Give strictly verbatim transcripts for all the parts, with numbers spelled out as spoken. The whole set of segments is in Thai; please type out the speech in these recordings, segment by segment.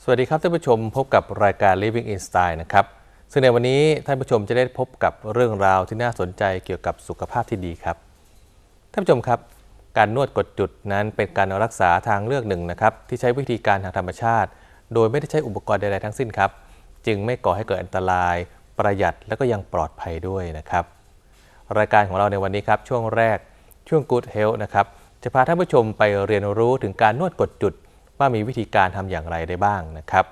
สวัสดีครับท่านผู้ชมพบกับรายการ Living in Style นะครับซึ่งในวันนี้ท่านผู้ชมจะได้พบกับเรื่องราวที่น่าสนใจเกี่ยวกับสุขภาพที่ดีครับท่านผู้ชมครับการนวดกดจุดนั้นเป็นการรักษาทางเลือกหนึ่งนะครับที่ใช้วิธีการทางธรรมชาติโดยไม่ได้ใช้อุปกรณ์ใดๆทั้งสิ้นครับจึงไม่ก่อให้เกิดอันตรายประหยัดและก็ยังปลอดภัยด้วยนะครับรายการของเราในวันนี้ครับช่วงแรกช่วง Good Health นะครับจะพาท่านผู้ชมไปเรียนรู้ถึงการนวดกดจุดว่ามีวิธีการทำอย่างไรได้บ้างนะครับ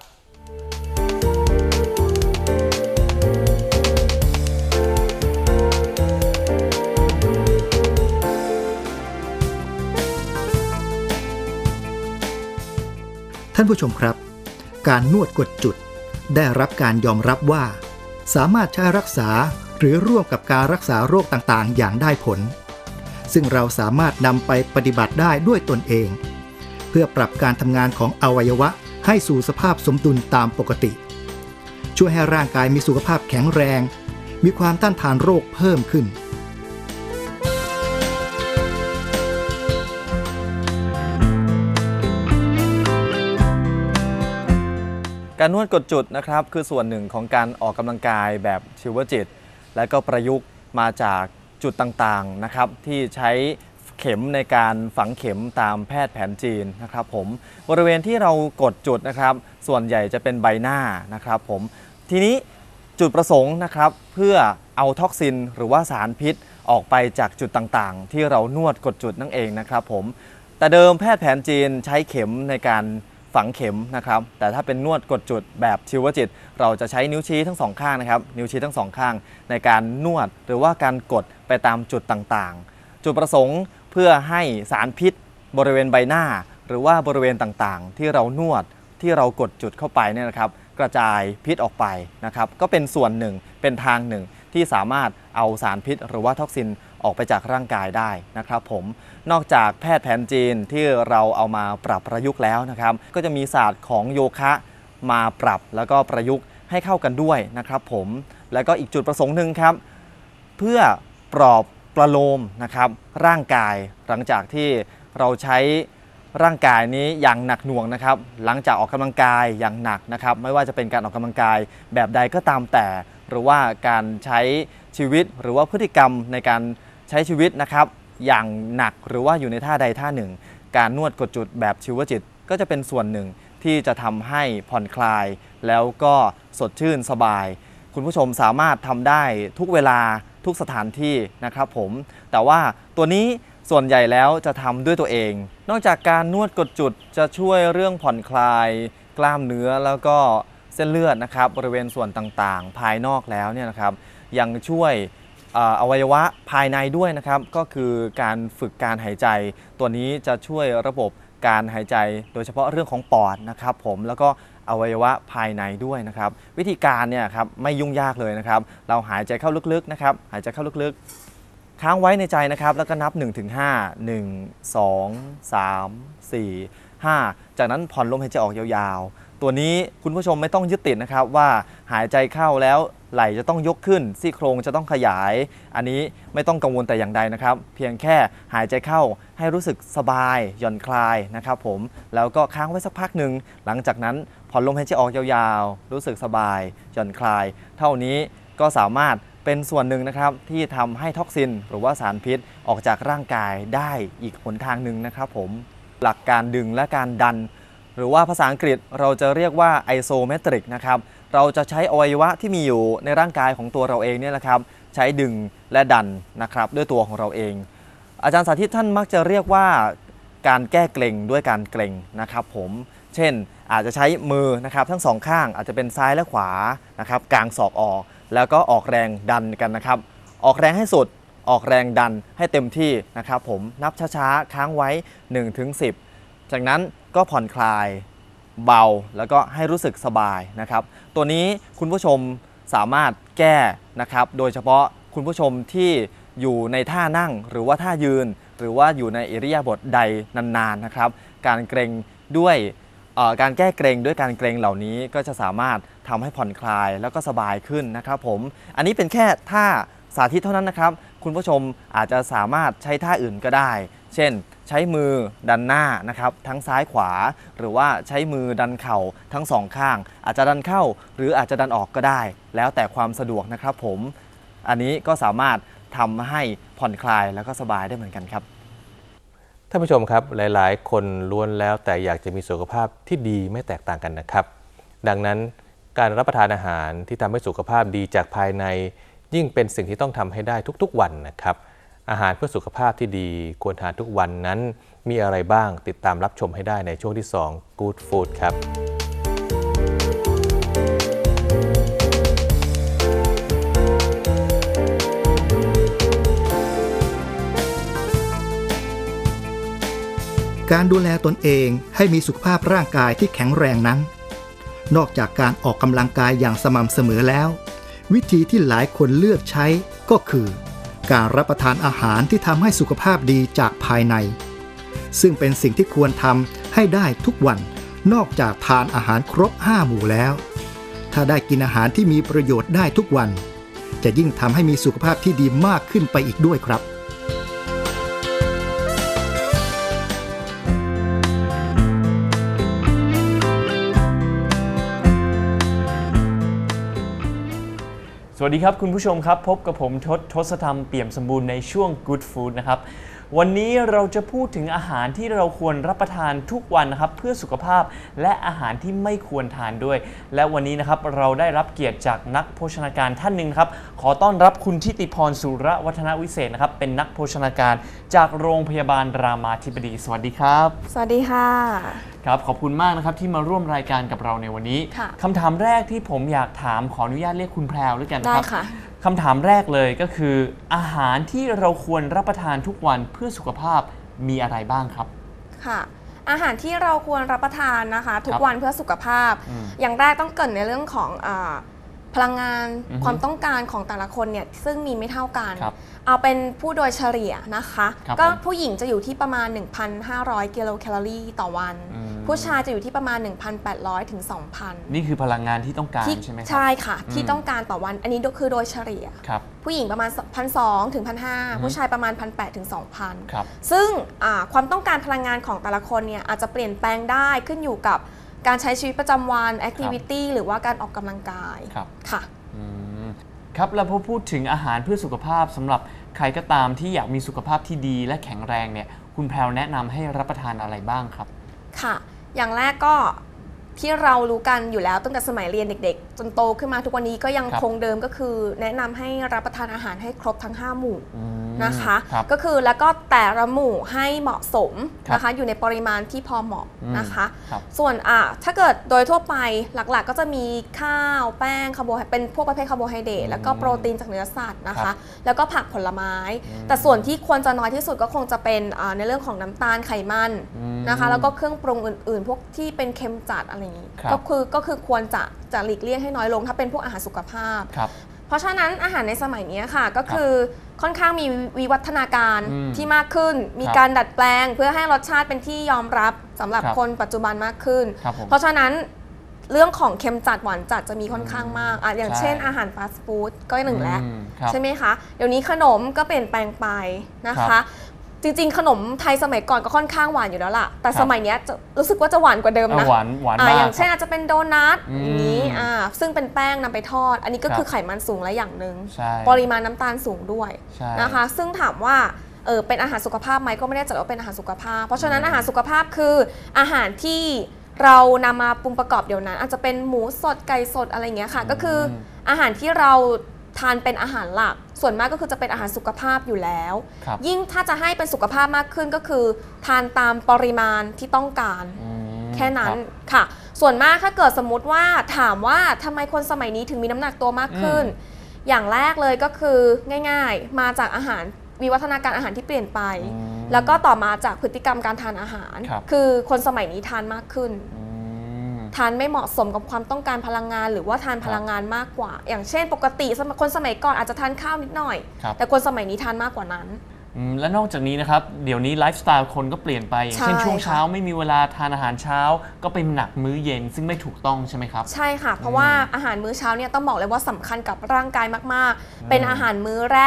ท่านผู้ชมครับการนวดกดจุดได้รับการยอมรับว่าสามารถใช้รักษาหรือร่วมกับการรักษาโรคต่างๆอย่างได้ผลซึ่งเราสามารถนำไปปฏิบัติได้ด้วยตนเองเพื่อปรับการทำงานของอวัยวะให้สู่สภาพสมดุลตามปกติช่วยให้ร่างกายมีสุขภาพแข็งแรงมีความต้านทานโรคเพิ่มขึ้นการนวดกดจุดนะครับคือส่วนหนึ่งของการออกกำลังกายแบบชีวจิตและก็ประยุกต์มาจากจุดต่างๆนะครับที่ใช้เข็มในการฝังเข็มตามแพทย์แผนจีนนะครับผมบริเวณที่เรากดจุดนะครับส่วนใหญ่จะเป็นใบหน้านะครับผมทีนี้จุดประสงค์นะครับเพื่อเอาท็อกซินหรือว่าสารพิษออกไปจากจุดต่างๆที่เรานวดกดจุดนั่นเองนะครับผมแต่เดิมแพทย์แผนจีนใช้เข็มในการฝังเข็มนะครับแต่ถ้าเป็นนวดกดจุดแบบชีวจิตเราจะใช้นิ้วชี้ทั้งสองข้างนะครับนิ้วชี้ทั้งสองข้างในการนวดหรือว่าการกดไปตามจุดต่างๆจุดประสงค์เพื่อให้สารพิษบริเวณใบหน้าหรือว่าบริเวณต่างๆที่เรานวดที่เรากดจุดเข้าไปเนี่ยนะครับกระจายพิษออกไปนะครับก็เป็นส่วนหนึ่งเป็นทางหนึ่งที่สามารถเอาสารพิษหรือว่าท็อกซินออกไปจากร่างกายได้นะครับผมนอกจากแพทย์แผนจีนที่เราเอามาปรับประยุกต์แล้วนะครับก็จะมีศาสตร์ของโยคะมาปรับแล้วก็ประยุกต์ให้เข้ากันด้วยนะครับผมแล้วก็อีกจุดประสงค์หนึ่งครับเพื่อปลอบประโลมนะครับร่างกายหลังจากที่เราใช้ร่างกายนี้อย่างหนักหน่วงนะครับหลังจากออกกำลังกายอย่างหนักนะครับไม่ว่าจะเป็นการออกกำลังกายแบบใดก็ตามแต่หรือว่าการใช้ชีวิตหรือว่าพฤติกรรมในการใช้ชีวิตนะครับอย่างหนักหรือว่าอยู่ในท่าใดท่าหนึ่งการนวดกดจุดแบบชีวจิตก็จะเป็นส่วนหนึ่งที่จะทำให้ผ่อนคลายแล้วก็สดชื่นสบายคุณผู้ชมสามารถทำได้ทุกเวลาทุกสถานที่นะครับผมแต่ว่าตัวนี้ส่วนใหญ่แล้วจะทำด้วยตัวเองนอกจากการนวดกดจุดจะช่วยเรื่องผ่อนคลายกล้ามเนื้อแล้วก็เส้นเลือดนะครับบริเวณส่วนต่างๆภายนอกแล้วเนี่ยนะครับยังช่วยอวัยวะภายในด้วยนะครับก็คือการฝึกการหายใจตัวนี้จะช่วยระบบการหายใจโดยเฉพาะเรื่องของปอดนะครับผมแล้วก็อวัยวะภายในด้วยนะครับวิธีการเนี่ยครับไม่ยุ่งยากเลยนะครับเราหายใจเข้าลึกๆนะครับหายใจเข้าลึกๆค้างไว้ในใจนะครับแล้วก็นับ หนึ่งถึงห้า หนึ่ง สอง สาม สี่ ห้า จากนั้นผ่อนลมหายใจออกยาวๆตัวนี้คุณผู้ชมไม่ต้องยึดติดนะครับว่าหายใจเข้าแล้วไหล่จะต้องยกขึ้นซี่โครงจะต้องขยายอันนี้ไม่ต้องกังวลแต่อย่างใดนะครับเพียงแค่หายใจเข้าให้รู้สึกสบายหย่อนคลายนะครับผมแล้วก็ค้างไว้สักพักหนึ่งหลังจากนั้นผ่อนลมหายใจออกยาวๆรู้สึกสบายหย่อนคลายเท่านี้ก็สามารถเป็นส่วนหนึ่งนะครับที่ทำให้ท็อกซินหรือว่าสารพิษออกจากร่างกายได้อีกหนทางหนึ่งนะครับผมหลักการดึงและการดันหรือว่าภาษาอังกฤษเราจะเรียกว่าไอโซเมตริกนะครับเราจะใช้อวัยวะที่มีอยู่ในร่างกายของตัวเราเองเนี่ยแหละครับใช้ดึงและดันนะครับด้วยตัวของเราเองอาจารย์สาธิตท่านมักจะเรียกว่าการแก้เกร็งด้วยการเกร็งนะครับผมเช่นอาจจะใช้มือนะครับทั้งสองข้างอาจจะเป็นซ้ายและขวานะครับกางศอกออกแล้วก็ออกแรงดันกันนะครับออกแรงให้สุดออกแรงดันให้เต็มที่นะครับผมนับช้าๆค้างไว้ หนึ่งถึงสิบ จากนั้นก็ผ่อนคลายเบาแล้วก็ให้รู้สึกสบายนะครับตัวนี้คุณผู้ชมสามารถแก้นะครับโดยเฉพาะคุณผู้ชมที่อยู่ในท่านั่งหรือว่าท่ายืนหรือว่าอยู่ในอิริยาบถใดนานๆนะครับการเกร็งด้วยการแก้เกร็งด้วยการเกร็งเหล่านี้ก็จะสามารถทำให้ผ่อนคลายแล้วก็สบายขึ้นนะครับผมอันนี้เป็นแค่ท่าสาธิตเท่านั้นนะครับคุณผู้ชมอาจจะสามารถใช้ท่าอื่นก็ได้เช่นใช้มือดันหน้านะครับทั้งซ้ายขวาหรือว่าใช้มือดันเข่าทั้งสองข้างอาจจะดันเข้าหรืออาจจะดันออกก็ได้แล้วแต่ความสะดวกนะครับผมอันนี้ก็สามารถทำให้ผ่อนคลายแล้วก็สบายได้เหมือนกันครับท่านผู้ชมครับหลายๆคนล้วนแล้วแต่อยากจะมีสุขภาพที่ดีไม่แตกต่างกันนะครับดังนั้นการรับประทานอาหารที่ทำให้สุขภาพดีจากภายในยิ่งเป็นสิ่งที่ต้องทำให้ได้ทุกๆวันนะครับอาหารเพื่อสุขภาพที่ดีควรทานทุกวันนั้นมีอะไรบ้างติดตามรับชมให้ได้ในช่วงที่สอง Good Food ครับการดูแลตนเองให้มีสุขภาพร่างกายที่แข็งแรงนั้นนอกจากการออกกำลังกายอย่างสม่ำเสมอแล้ววิธีที่หลายคนเลือกใช้ก็คือการรับประทานอาหารที่ทำให้สุขภาพดีจากภายในซึ่งเป็นสิ่งที่ควรทำให้ได้ทุกวันนอกจากทานอาหารครบห้าหมู่แล้วถ้าได้กินอาหารที่มีประโยชน์ได้ทุกวันจะยิ่งทำให้มีสุขภาพที่ดีมากขึ้นไปอีกด้วยครับสวัสดีครับคุณผู้ชมครับพบกับผมทศทศธรรมเปี่ยมสมบูรณ์ในช่วง Good Food นะครับวันนี้เราจะพูดถึงอาหารที่เราควรรับประทานทุกวันนะครับเพื่อสุขภาพและอาหารที่ไม่ควรทานด้วยและวันนี้นะครับเราได้รับเกียรติจากนักโภชนาการท่านหนึ่งครับขอต้อนรับคุณทิติพรสุรวัฒนวิเศษนะครับเป็นนักโภชนาการจากโรงพยาบาลรามาธิบดีสวัสดีครับสวัสดีค่ะครับขอบคุณมากนะครับที่มาร่วมรายการกับเราในวันนี้คำถามแรกที่ผมอยากถามขออนุญาตเรียกคุณแพรวด้วยกันนะครับได้ค่ะคำถามแรกเลยก็คืออาหารที่เราควรรับประทานทุกวันเพื่อสุขภาพมีอะไรบ้างครับค่ะอาหารที่เราควรรับประทานนะคะทุกวันเพื่อสุขภาพอย่างแรกต้องเกริ่นในเรื่องของอ่าพลังงานความต้องการของแต่ละคนเนี่ยซึ่งมีไม่เท่ากันเอาเป็นผู้โดยเฉลี่ยนะคะก็ผู้หญิงจะอยู่ที่ประมาณ หนึ่งพันห้าร้อย กิโลแคลอรี่ต่อวันผู้ชายจะอยู่ที่ประมาณ หนึ่งพันแปดร้อย ถึง สองพันนี่คือพลังงานที่ต้องการใช่ไหมครับใช่ค่ะที่ต้องการต่อวันอันนี้คือโดยเฉลี่ยผู้หญิงประมาณ หนึ่งพันสองร้อย ถึง หนึ่งพันห้าร้อย ผู้ชายประมาณ หนึ่งพันแปดร้อย ถึง สองพัน ซึ่งความต้องการพลังงานของแต่ละคนเนี่ยอาจจะเปลี่ยนแปลงได้ขึ้นอยู่กับการใช้ชีวิตประจำวันแอคทิวิตี้หรือว่าการออกกำลังกายค่ะครับแล้วพอพูดถึงอาหารเพื่อสุขภาพสำหรับใครก็ตามที่อยากมีสุขภาพที่ดีและแข็งแรงเนี่ยคุณแพรวแนะนำให้รับประทานอะไรบ้างครับค่ะอย่างแรกก็ที่เรารู้กันอยู่แล้วตั้งแต่สมัยเรียนเด็กๆจนโตขึ้นมาทุกวันนี้ก็ยังคงเดิมก็คือแนะนำให้รับประทานอาหารให้ครบทั้งห้าหมู่นะคะก็คือแล้วก็แต่ละหมู่ให้เหมาะสมนะคะอยู่ในปริมาณที่พอเหมาะนะคะส่วนอ่ะถ้าเกิดโดยทั่วไปหลักๆ ก็จะมีข้าวแป้งคาร์โบไฮเป็นพวกประเภทคาร์โบไฮเดรตแล้วก็โปรตีนจากเนื้อสัตว์นะคะแล้วก็ผักผลไม้แต่ส่วนที่ควรจะน้อยที่สุดก็คงจะเป็นในเรื่องของน้ำตาลไขมันนะคะแล้วก็เครื่องปรุงอื่นๆพวกที่เป็นเค็มจัดอะไรอย่างนี้ก็คือก็คือควรจะจะหลีกเลี่ยงให้น้อยลงถ้าเป็นพวกอาหารสุขภาพเพราะฉะนั้นอาหารในสมัยนี้ค่ะก็คือค่อนข้างมีวิวัฒนาการที่มากขึ้นมีการดัดแปลงเพื่อให้รสชาติเป็นที่ยอมรับสำหรับคนปัจจุบันมากขึ้นเพราะฉะนั้นเรื่องของเค็มจัดหวานจัดจะมีค่อนข้างมากอ่ะอย่างเช่นอาหารฟาสต์ฟู้ดก็หนึ่งแล้วใช่ไหมคะเดี๋ยวนี้ขนมก็เปลี่ยนแปลงไปนะคะจริงๆขนมไทยสมัยก่อนก็ค่อนข้างหวานอยู่แล้วล่ะแต่สมัยนี้จะรู้สึกว่าจะหวานกว่าเดิมนะหวานหวานมากอย่างเช่นอาจจะเป็นโดนัทอย่างนี้อ่าซึ่งเป็นแป้งนำไปทอดอันนี้ก็คือไขมันสูงและอย่างหนึ่งปริมาณน้ำตาลสูงด้วยนะคะซึ่งถามว่าเออเป็นอาหารสุขภาพไหมก็ไม่ได้จัดว่าเป็นอาหารสุขภาพเพราะฉะนั้นอาหารสุขภาพคืออาหารที่เรานำมาปรุงประกอบเดี๋ยวนั้นอาจจะเป็นหมูสดไก่สดอะไรเงี้ยค่ะก็คืออาหารที่เราทานเป็นอาหารหลักส่วนมากก็คือจะเป็นอาหารสุขภาพอยู่แล้วยิ่งถ้าจะให้เป็นสุขภาพมากขึ้นก็คือทานตามปริมาณที่ต้องการแค่นั้นค่ะส่วนมากถ้าเกิดสมมุติว่าถามว่าทำไมคนสมัยนี้ถึงมีน้ำหนักตัวมากขึ้นอย่างแรกเลยก็คือง่ายๆมาจากอาหารวิวัฒนาการอาหารที่เปลี่ยนไปแล้วก็ต่อมาจากพฤติกรรมการทานอาหารคือคนสมัยนี้ทานมากขึ้นทานไม่เหมาะสมกับความต้องการพลังงานหรือว่าทานพลังงานมากกว่าอย่างเช่นปกติคนสมัยก่อนอาจจะทานข้าวนิดหน่อยแต่คนสมัยนี้ทานมากกว่านั้นและนอกจากนี้นะครับเดี๋ยวนี้ไลฟ์สไตล์คนก็เปลี่ยนไปอย่างเช่นช่วงเช้าไม่มีเวลาทานอาหารเช้าก็ไปหนักมื้อเย็นซึ่งไม่ถูกต้องใช่ไหมครับใช่ค่ะเพราะว่าอาหารมื้อเช้าเนี่ยต้องบอกเลยว่าสำคัญกับร่างกายมากๆเป็นอาหารมื้อแรก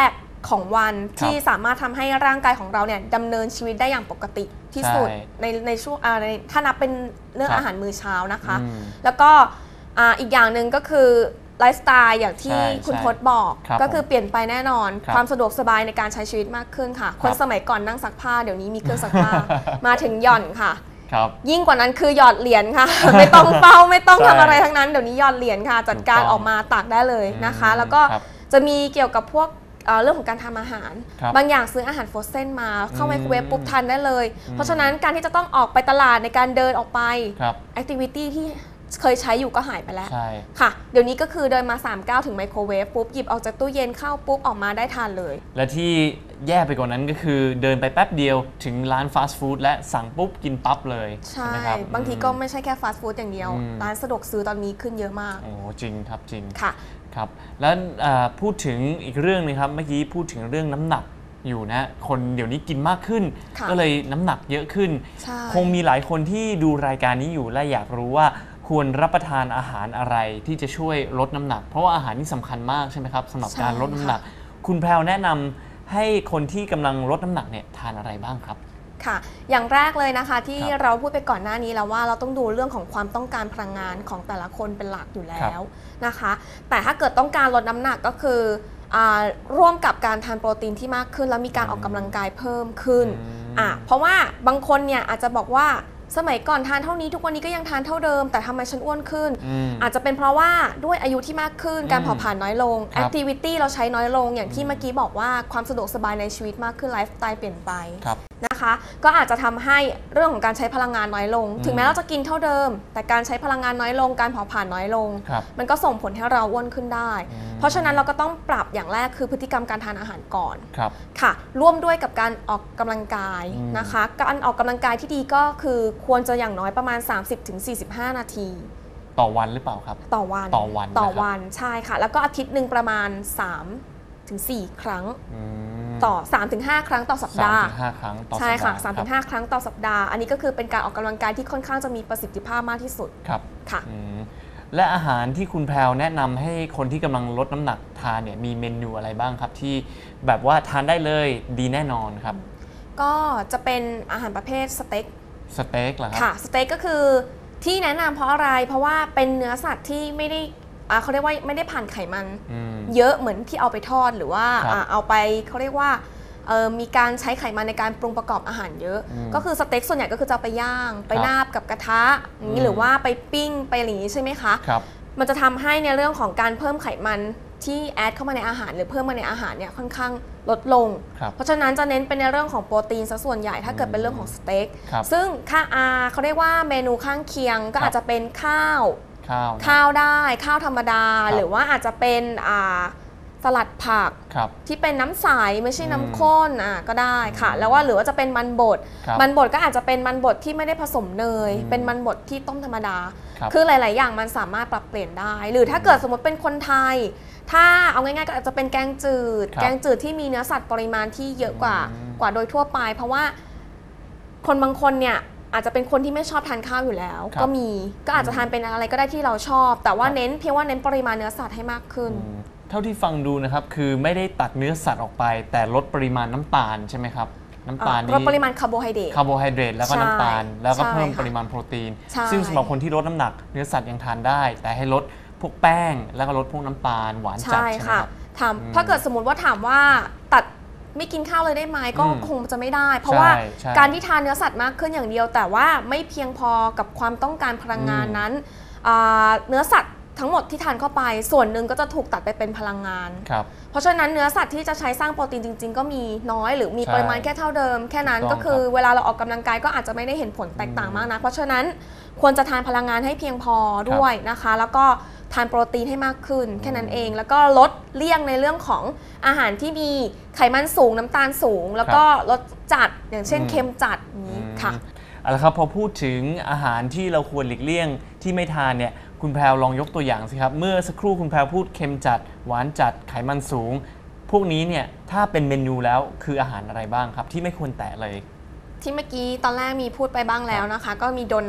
ของวันที่สามารถทำให้ร่างกายของเราเนี่ยดำเนินชีวิตได้อย่างปกติที่สุดในในช่วงในถ้านับเป็นเรื่องอาหารมื้อเช้านะคะแล้วก็อีกอย่างหนึ่งก็คือไลฟ์สไตล์อย่างที่คุณพจน์บอกก็คือเปลี่ยนไปแน่นอนความสะดวกสบายในการใช้ชีวิตมากขึ้นค่ะคนสมัยก่อนนั่งซักผ้าเดี๋ยวนี้มีเครื่องซักผ้ามาถึงหย่อนค่ะยิ่งกว่านั้นคือหยอดเหรียญค่ะ ไม่ต้องเฝ้าไม่ต้องทำอะไรทั้งนั้นเดี๋ยวนี้หยอดเหรียญค่ะจัดการออกมาตากได้เลยนะคะแล้วก็จะมีเกี่ยวกับพวกเรื่องของการทำอาหารบางอย่างซื้ออาหารโฟรเซนมาเข้าไมโครเวฟปุ๊บทานได้เลยเพราะฉะนั้นการที่จะต้องออกไปตลาดในการเดินออกไปแอคทิวิตี้ที่เคยใช้อยู่ก็หายไปแล้วค่ะเดี๋ยวนี้ก็คือเดินมาสามก้าวถึงไมโครเวฟปุ๊บหยิบออกจากตู้เย็นเข้าปุ๊บออกมาได้ทานเลยและที่แย่ไปกว่านั้นก็คือเดินไปแป๊บเดียวถึงร้านฟาสต์ฟู้ดและสั่งปุ๊บกินปั๊บเลยใช่ไหมครับบางทีก็ไม่ใช่แค่ฟาสต์ฟู้ดอย่างเดียวร้านสะดวกซื้อตอนนี้ขึ้นเยอะมากโอ้จริงครับจริงค่ะครับแล้วพูดถึงอีกเรื่องนึงครับเมื่อกี้พูดถึงเรื่องน้ำหนักอยู่นะคนเดี๋ยวนี้กินมากขึ้นก็เลยน้ำหนักเยอะขึ้นคงมีหลายคนที่ดูรายการนี้อยู่และอยากรู้ว่าควรรับประทานอาหารอะไรที่จะช่วยลดน้ำหนักเพราะว่าอาหารนี่สำคัญมากใช่ไหมครับสำหรับการลดน้ำหนักคุณแพรวแนะนำให้คนที่กำลังลดน้ำหนักเนี่ยทานอะไรบ้างครับค่ะอย่างแรกเลยนะคะที่เราพูดไปก่อนหน้านี้แล้วว่าเราต้องดูเรื่องของความต้องการพลังงานของแต่ละคนเป็นหลักอยู่แล้วนะคะแต่ถ้าเกิดต้องการลดน้ำหนักก็คือร่วมกับการทานโปรตีนที่มากขึ้นแล้วมีการออกกำลังกายเพิ่มขึ้นอ่ะเพราะว่าบางคนเนี่ยอาจจะบอกว่าสมัยก่อนทานเท่านี้ทุกวันนี้ก็ยังทานเท่าเดิมแต่ทำไมฉันอ้วนขึ้น อ, อาจจะเป็นเพราะว่าด้วยอายุที่มากขึ้นการเผาผลาญน้อยลงแอคทิวิตี้เราใช้น้อยลงอย่างที่เมื่อกี้บอกว่าความสะดวกสบายในชีวิตมากขึ้นไลฟ์สไตล์เปลี่ยนไปนะคะก็อาจจะทำให้เรื่องของการใช้พลังงานน้อยลงถึงแม้เราจะกินเท่าเดิมแต่การใช้พลังงานน้อยลงการเผาผลาญน้อยลงมันก็ส่งผลให้เราอ้วนขึ้นได้เพราะฉะนั้นเราก็ต้องปรับอย่างแรกคือพฤติกรรมการทานอาหารก่อนค่ะร่วมด้วยกับการออกกำลังกายนะคะการออกกำลังกายที่ดีก็คือควรจะอย่างน้อยประมาณ สามสิบถึงสี่สิบห้า นาทีต่อวันหรือเปล่าครับต่อวันต่อวันต่อวันใช่ค่ะแล้วก็อาทิตย์หนึ่งประมาณ สามถึงสี่ ครั้งต่อ สามถึงห้า ครั้งต่อสัปดาห์สามถึงห้า ครั้งต่อสัปดาห์ใช่ค่ะ สามถึงห้า ครั้งต่อสัปดาห์อันนี้ก็คือเป็นการออกกำลังกายที่ค่อนข้างจะมีประสิทธิภาพมากที่สุดครับค่ะและอาหารที่คุณแพรวแนะนำให้คนที่กำลังลดน้ำหนักทานเนี่ยมีเมนูอะไรบ้างครับที่แบบว่าทานได้เลยดีแน่นอนครับก็จะเป็นอาหารประเภทสเต็กสเต็กเหรอครับค่ะสเต็กก็คือที่แนะนำเพราะอะไรเพราะว่าเป็นเนื้อสัตว์ที่ไม่ได้เขาเรียกว่าไม่ได้ผ่านไขมันเยอะเหมือนที่เอาไปทอดหรือว่าเอาไปเขาเรียกว่ามีการใช้ไขมันในการปรุงประกอบอาหารเยอะก็คือสเต็กส่วนใหญ่ก็คือจะไปย่างไปนาบกับกระทะอย่างนี้หรือว่าไปปิ้งไปอะไรอย่างนี้ใช่ไหมคะมันจะทำให้ในเรื่องของการเพิ่มไขมันที่แอดเข้ามาในอาหารหรือเพิ่มมาในอาหารเนี่ยค่อนข้างลดลงเพราะฉะนั้นจะเน้นเป็นในเรื่องของโปรตีนซะส่วนใหญ่ถ้าเกิดเป็นเรื่องของสเต็กซึ่งค่าอาเขาเรียกว่าเมนูข้างเคียงก็อาจจะเป็นข้าวข้าวข้าวได้ข้าวธรรมดาหรือว่าอาจจะเป็นสลัดผักที่เป็นน้ำใสไม่ใช่น้ำข้นอ่ะก็ได้ค่ะแล้วว่าหรือว่าจะเป็นมันบดมันบดก็อาจจะเป็นมันบดที่ไม่ได้ผสมเนยเป็นมันบดที่ต้มธรรมดาคือหลายๆอย่างมันสามารถปรับเปลี่ยนได้หรือถ้าเกิดสมมติเป็นคนไทยถ้าเอาง่ายๆก็อาจจะเป็นแกงจืดแกงจืดที่มีเนื้อสัตว์ปริมาณที่เยอะกว่ากว่าโดยทั่วไปเพราะว่าคนบางคนเนี่ยอาจจะเป็นคนที่ไม่ชอบทานข้าวอยู่แล้วก็มีก็อาจจะทานเป็นอะไรก็ได้ที่เราชอบแต่ว่าเน้นเพียงว่าเน้นปริมาณเนื้อสัตว์ให้มากขึ้นเท่าที่ฟังดูนะครับคือไม่ได้ตัดเนื้อสัตว์ออกไปแต่ลดปริมาณน้ำตาลใช่ไหมครับน้ำตาลลดปริมาณคาร์โบไฮเดรตคาร์โบไฮเดรตแล้วก็น้ำตาลแล้วก็เพิ่มปริมาณโปรตีนซึ่งสำหรับคนที่ลดน้ำหนักเนื้อสัตว์ยังทานได้แต่ให้ลดพวกแป้งแล้วก็ลดพวกน้ำตาลหวานจัดใช่ไหมครับถามถ้าเกิดสมมติว่าถามว่าตัดไม่กินข้าวเลยได้ไหมก็คงจะไม่ได้เพราะว่าการที่ทานเนื้อสัตว์มากขึ้นอย่างเดียวแต่ว่าไม่เพียงพอกับความต้องการพลังงานนั้นเนื้อสัตว์ทั้งหมดที่ทานเข้าไปส่วนหนึ่งก็จะถูกตัดไปเป็นพลังงานเพราะฉะนั้นเนื้อสัตว์ที่จะใช้สร้างโปรตีนจริงๆก็มีน้อยหรือมีปริมาณแค่เท่าเดิมแค่นั้นก็คือเวลาเราออกกำลังกายก็อาจจะไม่ได้เห็นผลแตกต่างมากนะเพราะฉะนั้นควรจะทานพลังงานให้เพียงพอด้วยนะคะแล้วก็ทานโปรตีนให้มากขึ้นแค่นั้นเองแล้วก็ลดเลี่ยงในเรื่องของอาหารที่มีไขมันสูงน้ำตาลสูงแล้วก็ลดจัดอย่างเช่นเค็มจัดนี้ค่ะเอาละครับพอพูดถึงอาหารที่เราควรหลีกเลี่ยงที่ไม่ทานเนี่ยคุณแพรวลองยกตัวอย่างสิครับเมื่อสักครู่คุณแพรวพูดเค็มจัดหวานจัดไขมันสูงพวกนี้เนี่ยถ้าเป็นเมนูแล้วคืออาหารอะไรบ้างครับที่ไม่ควรแตะเลยที่เมื่อกี้ตอนแรกมีพูดไปบ้างแล้วนะคะก็มีโดนัท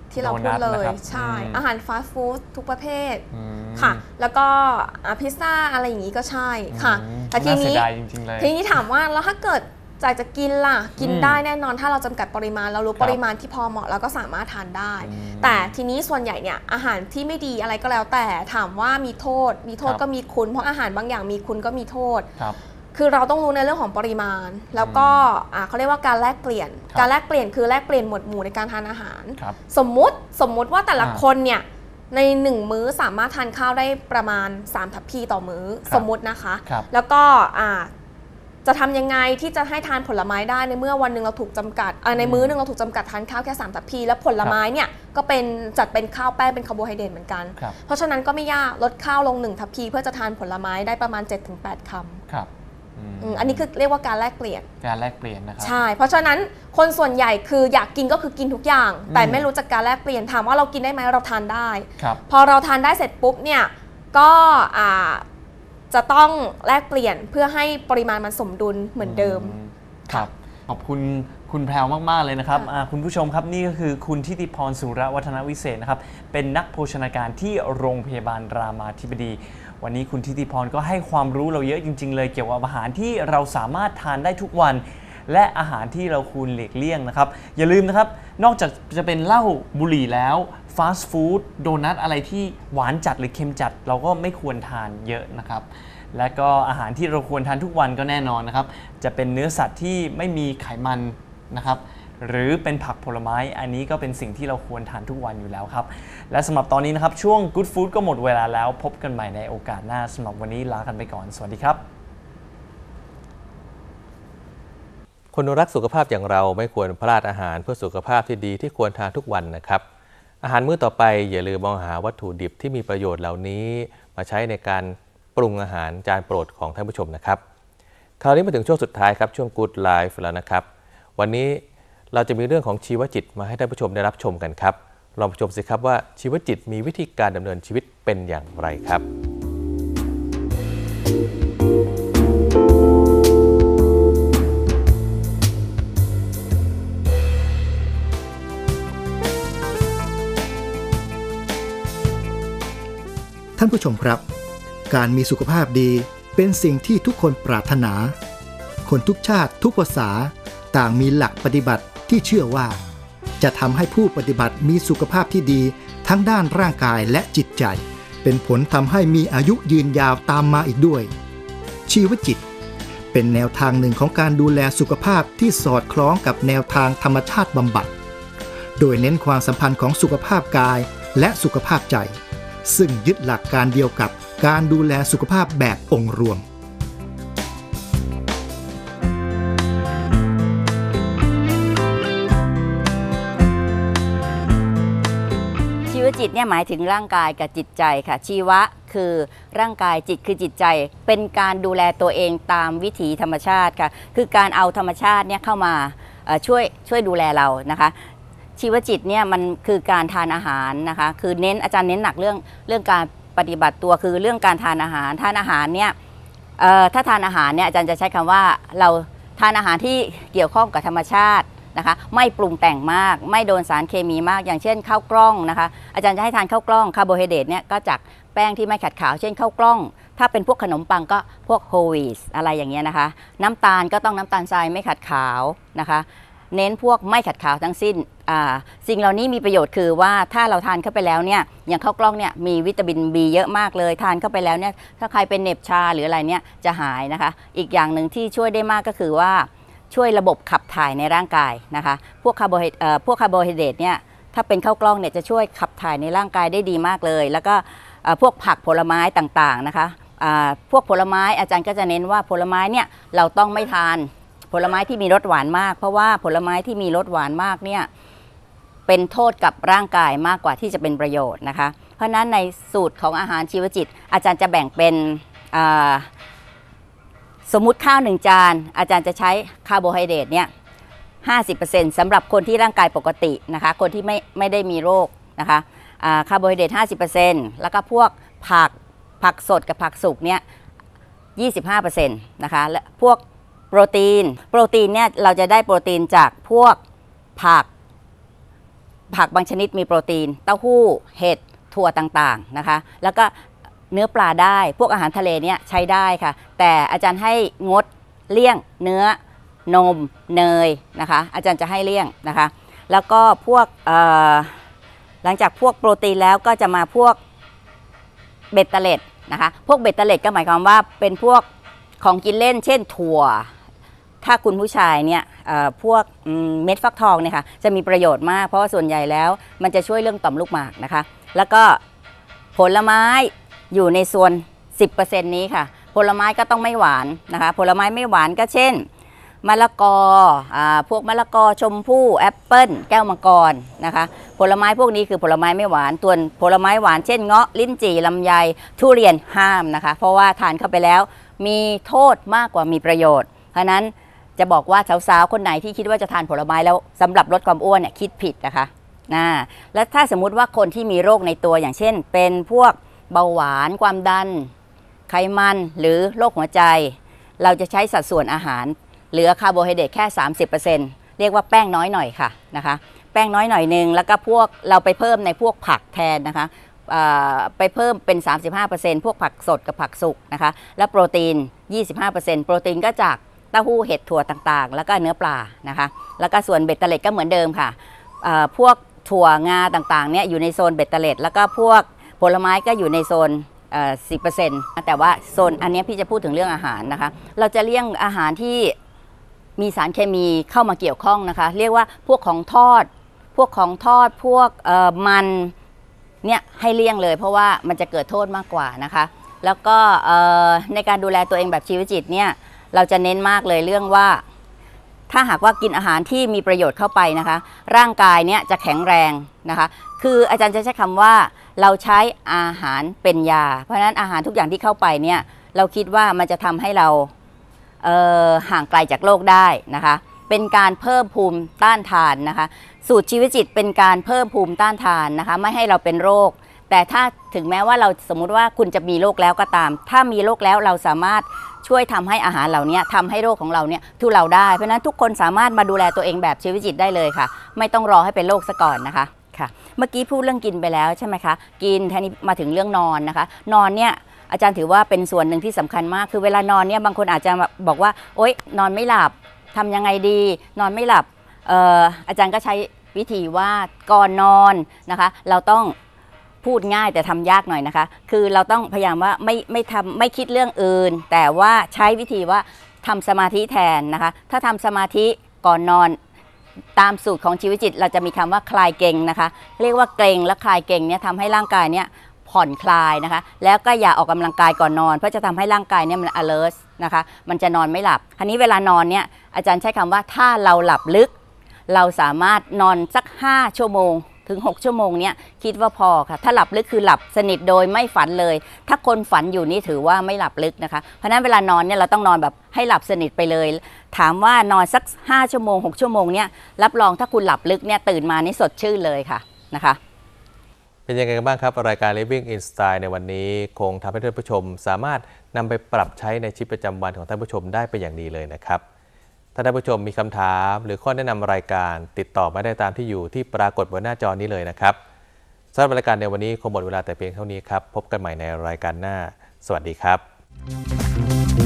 ที่เราพูดเลยใช่อาหารฟาสต์ฟู้ดทุกประเภทค่ะแล้วก็พิซซ่าอะไรอย่างนี้ก็ใช่ค่ะแต่ทีนี้ทีนี้ถามว่าแล้วถ้าเกิดอยากจะกินล่ะกินได้แน่นอนถ้าเราจำกัดปริมาณเรารู้ปริมาณที่พอเหมาะเราก็สามารถทานได้แต่ทีนี้ส่วนใหญ่เนี่ยอาหารที่ไม่ดีอะไรก็แล้วแต่ถามว่ามีโทษมีโทษก็มีคุณเพราะอาหารบางอย่างมีคุณก็มีโทษคือเราต้องรู้ในเรื่องของปริมาณแล้วก็เขาเรียกว่าการแลกเปลี่ยนการแลกเปลี่ยนคือแลกเปลี่ยนหมวดหมู่ในการทานอาหารสมมุติสมมุติว่าแต่ละคนเนี่ยในหนึ่งมื้อสามารถทานข้าวได้ประมาณสามทัพพีต่อมื้อสมมุตินะคะแล้วก็จะทำยังไงที่จะให้ทานผลไม้ได้ในเมื่อวันหนึ่งเราถูกจำกัดในมื้อหนึ่งเราถูกจำกัดทานข้าวแค่สามทัพพีแล้วผลไม้เนี่ยก็เป็นจัดเป็นข้าวแป้งเป็นคาร์โบไฮเดรตเหมือนกันเพราะฉะนั้นก็ไม่ยากลดข้าวลงหนึ่งทัพพีเพื่อจะทานผลไม้ได้ประมาณ เจ็ดถึงแปด คำครับอันนี้คือเรียกว่าการแลกเปลี่ยนการแลกเปลี่ยนนะครับใช่เพราะฉะนั้นคนส่วนใหญ่คืออยากกินก็คือกินทุกอย่างแต่ไม่รู้จักการแลกเปลี่ยนถามว่าเรากินได้ไหมเราทานได้พอเราทานได้เสร็จปุ๊บเนี่ยก็จะต้องแลกเปลี่ยนเพื่อให้ปริมาณมันสมดุลเหมือนเดิมครับขอบคุณคุณแพรวมากๆเลยนะครับคุณผู้ชมครับนี่ก็คือคุณทิติพรสุรวัฒนวิเศษนะครับเป็นนักโภชนาการที่โรงพยาบาลรามาธิบดีวันนี้คุณทิติพรก็ให้ความรู้เราเยอะจริงๆเลยเกี่ยวกับอาหารที่เราสามารถทานได้ทุกวันและอาหารที่เราควรหลีกเลี่ยงนะครับอย่าลืมนะครับนอกจากจะเป็นเหล้าบุหรี่แล้วฟาสต์ฟู้ดโดนัทอะไรที่หวานจัดหรือเค็มจัดเราก็ไม่ควรทานเยอะนะครับและก็อาหารที่เราควรทานทุกวันก็แน่นอนนะครับจะเป็นเนื้อสัตว์ที่ไม่มีไขมันนะครับหรือเป็นผักผลไม้อันนี้ก็เป็นสิ่งที่เราควรทานทุกวันอยู่แล้วครับและสำหรับตอนนี้นะครับช่วง Good Food ก็หมดเวลาแล้วพบกันใหม่ในโอกาสหน้าสำหรับวันนี้ลากันไปก่อนสวัสดีครับคนรักสุขภาพอย่างเราไม่ควรพลาดอาหารเพื่อสุขภาพที่ดีที่ควรทานทุกวันนะครับอาหารมื้อต่อไปอย่าลืมมองหาวัตถุดิบที่มีประโยชน์เหล่านี้มาใช้ในการปรุงอาหารจานโปรดของท่านผู้ชมนะครับคราวนี้มาถึงช่วงสุดท้ายครับช่วง Good Life แล้วนะครับวันนี้เราจะมีเรื่องของชีวจิตมาให้ท่านผู้ชมได้รับชมกันครับลองไปชมสิครับว่าชีวจิตมีวิธีการดำเนินชีวิตเป็นอย่างไรครับท่านผู้ชมครับการมีสุขภาพดีเป็นสิ่งที่ทุกคนปรารถนาคนทุกชาติทุกภาษาต่างมีหลักปฏิบัติที่เชื่อว่าจะทำให้ผู้ปฏิบัติมีสุขภาพที่ดีทั้งด้านร่างกายและจิตใจเป็นผลทำให้มีอายุยืนยาวตามมาอีกด้วยชีวจิตเป็นแนวทางหนึ่งของการดูแลสุขภาพที่สอดคล้องกับแนวทางธรรมชาติบำบัดโดยเน้นความสัมพันธ์ของสุขภาพกายและสุขภาพใจซึ่งยึดหลักการเดียวกับการดูแลสุขภาพแบบองค์รวมชีวจิตเนี่ยหมายถึงร่างกายกับจิตใจค่ะชีวะคือร่างกายจิตคือจิตใจเป็นการดูแลตัวเองตามวิถีธรรมชาติค่ะคือการเอาธรรมชาติเนี่ยเข้ามาช่วยช่วยดูแลเรานะคะชีวจิตเนี่ยมันคือการทานอาหารนะคะคือเน้นอาจารย์เน้นหนักเรื่องเรื่องการปฏิบัติตัวคือเรื่องการทานอาหารทานอาหารเนี่ยถ้าทานอาหารเนี่ยอาจารย์จะใช้คำว่าเราทานอาหารที่เกี่ยวข้องกับธรรมชาตินะคะไม่ปรุงแต่งมากไม่โดนสารเคมีมากอย่างเช่นข้าวกล้องนะคะอาจารย์จะให้ทานข้าวกล้องคาร์โบไฮเดรตเนี่ยก็จากแป้งที่ไม่ขัดขาวเช่นข้าวกล้องถ้าเป็นพวกขนมปังก็พวกโฮลวีทอะไรอย่างเงี้ยนะคะน้ำตาลก็ต้องน้ำตาลทรายไม่ขัดขาวนะคะเน้นพวกไม่ขัดขาวทั้งสิ้นสิ่งเหล่านี้มีประโยชน์คือว่าถ้าเราทานเข้าไปแล้วเนี่ยอย่างข้าวกล้องเนี่ยมีวิตามิน บี เยอะมากเลยทานเข้าไปแล้วเนี่ยถ้าใครเป็นเหน็บชาหรืออะไรเนี่ยจะหายนะคะอีกอย่างหนึ่งที่ช่วยได้มากก็คือว่าช่วยระบบขับถ่ายในร่างกายนะคะพวกคาร์โบไฮเอ่อพวกคาร์โบไฮเดรตเนี่ยถ้าเป็นข้าวกล้องเนี่ยจะช่วยขับถ่ายในร่างกายได้ดีมากเลยแล้วก็พวกผักผลไม้ต่างๆนะคะพวกผลไม้อาจารย์ก็จะเน้นว่าผลไม้เนี่ยเราต้องไม่ทานผลไม้ที่มีรสหวานมากเพราะว่าผลไม้ที่มีรสหวานมากเนี่ยเป็นโทษกับร่างกายมากกว่าที่จะเป็นประโยชน์นะคะเพราะฉะนั้นในสูตรของอาหารชีวจิตอาจารย์จะแบ่งเป็นสมมุติข้าวหนึ่งจานอาจารย์จะใช้คาร์โบไฮเดรตเนี่ย ห้าสิบเปอร์เซ็นต์ สำหรับคนที่ร่างกายปกตินะคะคนที่ไม่ไม่ได้มีโรคนะคะคาร์โบไฮเดรต ห้าสิบเปอร์เซ็นต์ แล้วก็พวกผักผักสดกับผักสุกเนี่ย ยี่สิบห้าเปอร์เซ็นต์ นะคะและพวกโปรตีนโปรตีนเนี่ยเราจะได้โปรตีนจากพวกผักผักบางชนิดมีโปรตีนเต้าหู้เห็ดถั่วต่างๆนะคะแล้วก็เนื้อปลาได้พวกอาหารทะเลเนี่ยใช้ได้ค่ะแต่อาจารย์ให้งดเลี่ยงเนื้อนมเนยนะคะอาจารย์จะให้เลี่ยงนะคะแล้วก็พวกหลังจากพวกโปรตีนแล้วก็จะมาพวกเบตเตอร์เลตนะคะพวกเบตเตอร์เลตก็หมายความว่าเป็นพวกของกินเล่นเช่นถั่วถ้าคุณผู้ชายเนี่ยพวกเม็ดฟักทองเนี่ยค่ะจะมีประโยชน์มากเพราะว่าส่วนใหญ่แล้วมันจะช่วยเรื่องต่อมลูกหมากนะคะแล้วก็ผลไม้อยู่ในส่วน สิบเปอร์เซ็นต์ นี้ค่ะผลไม้ก็ต้องไม่หวานนะคะผลไม้ไม่หวานก็เช่นมะละกออ่าพวกมะละกอชมพู่แอปเปิ้ลแก้วมังกรนะคะผลไม้พวกนี้คือผลไม้ไม่หวานส่วนผลไม้หวานเช่นเงาะลิ้นจี่ลำไยทุเรียนห้ามนะคะเพราะว่าทานเข้าไปแล้วมีโทษมากกว่ามีประโยชน์เพราะนั้นจะบอกว่าสาวๆคนไหนที่คิดว่าจะทานผลไม้แล้วสำหรับลดความอ้วนเนี่ยคิดผิดนะคะนะและถ้าสมมุติว่าคนที่มีโรคในตัวอย่างเช่นเป็นพวกเบาหวานความดันไขมันหรือโรคหัวใจเราจะใช้สัดส่วนอาหารเหลือคาร์โบไฮเดรตแค่ สามสิบเปอร์เซ็นต์ เรียกว่าแป้งน้อยหน่อยค่ะนะคะแป้งน้อยหน่อยหนึ่งแล้วก็พวกเราไปเพิ่มในพวกผักแทนนะคะไปเพิ่มเป็น สามสิบห้าเปอร์เซ็นต์ พวกผักสดกับผักสุกนะคะแล้วโปรตีน ยี่สิบห้าเปอร์เซ็นต์ โปรตีนก็จากเต้าหู้เห็ดถั่วต่างๆแล้วก็เนื้อปลานะคะแล้วก็ส่วนเบตเตอร์เลตก็เหมือนเดิมค่ะพวกถั่วงาต่างๆเนี่ยอยู่ในโซนเบตเตอร์เลตแล้วก็พวกผลไม้ก็อยู่ในโซนสิบเปอร์เซ็นต์แต่ว่าโซนอันนี้พี่จะพูดถึงเรื่องอาหารนะคะเราจะเลี่ยงอาหารที่มีสารเคมีเข้ามาเกี่ยวข้องนะคะเรียกว่าพวกของทอดพวกของทอดพวกมันเนี่ยให้เลี่ยงเลยเพราะว่ามันจะเกิดโทษมากกว่านะคะแล้วก็ในการดูแลตัวเองแบบชีวจิตเนี่ยเราจะเน้นมากเลยเรื่องว่าถ้าหากว่ากินอาหารที่มีประโยชน์เข้าไปนะคะร่างกายเนี่ยจะแข็งแรงนะคะคืออาจารย์จะใช้คำว่าเราใช้อาหารเป็นยาเพราะฉะนั้นอาหารทุกอย่างที่เข้าไปเนี่ยเราคิดว่ามันจะทำให้เราเอ่อห่างไกลจากโรคได้นะคะเป็นการเพิ่มภูมิต้านทานนะคะสูตรชีวจิตเป็นการเพิ่มภูมิต้านทานนะคะไม่ให้เราเป็นโรคแต่ถ้าถึงแม้ว่าเราสมมุติว่าคุณจะมีโรคแล้วก็ตามถ้ามีโรคแล้วเราสามารถช่วยทำให้อาหารเหล่านี้ทำให้โรคของเราเนี่ยทุเลาได้เพราะฉะนั้นทุกคนสามารถมาดูแลตัวเองแบบชีวจิตได้เลยค่ะไม่ต้องรอให้เป็นโรคซะก่อนนะคะค่ะเมื่อกี้พูดเรื่องกินไปแล้วใช่ไหมคะกินทีนี้มาถึงเรื่องนอนนะคะนอนเนี่ยอาจารย์ถือว่าเป็นส่วนหนึ่งที่สำคัญมากคือเวลานอนเนี่ยบางคนอาจจะบอกว่าโอ๊ยนอนไม่หลับทำยังไงดีนอนไม่หลับเอ่ออาจารย์ก็ใช้วิธีว่าก่อนนอนนะคะเราต้องพูดง่ายแต่ทำยากหน่อยนะคะคือเราต้องพยายามว่าไม่ไม่ทำไม่คิดเรื่องอื่นแต่ว่าใช้วิธีว่าทำสมาธิแทนนะคะถ้าทำสมาธิก่อนนอนตามสูตรของชีวจิตเราจะมีคำว่าคลายเกร็งนะคะเรียกว่าเกร็งและคลายเกร็งเนี่ยทำให้ร่างกายเนี่ยผ่อนคลายนะคะแล้วก็อย่าออกกำลังกายก่อนนอนเพราะจะทำให้ร่างกายเนี่ยมัน alert นะคะมันจะนอนไม่หลับทีนี้เวลานอนเนี่ยอาจารย์ใช้คำว่าถ้าเราหลับลึกเราสามารถนอนสักห้าชั่วโมงถึงหกชั่วโมงเนี่ยคิดว่าพอค่ะถ้าหลับลึกคือหลับสนิทโดยไม่ฝันเลยถ้าคนฝันอยู่นี่ถือว่าไม่หลับลึกนะคะเพราะฉะนั้นเวลานอนเนี่ยเราต้องนอนแบบให้หลับสนิทไปเลยถามว่านอนสักห้าชั่วโมงหกชั่วโมงเนี่ยรับรองถ้าคุณหลับลึกเนี่ยตื่นมานี่สดชื่นเลยค่ะนะคะเป็นยังไงกันบ้างครับรายการ Living in Style ในวันนี้คงทำให้ท่านผู้ชมสามารถนำไปปรับใช้ในชีวิตประจำวันของท่านผู้ชมได้เป็นอย่างดีเลยนะครับถ้าท่านผู้ชมมีคำถามหรือข้อแนะนำรายการติดต่อมาได้ตามที่อยู่ที่ปรากฏบนหน้าจอนี้เลยนะครับสำหรับรายการในวันนี้คงหมดเวลาแต่เพียงเท่านี้ครับพบกันใหม่ในรายการหน้าสวัสดีครับ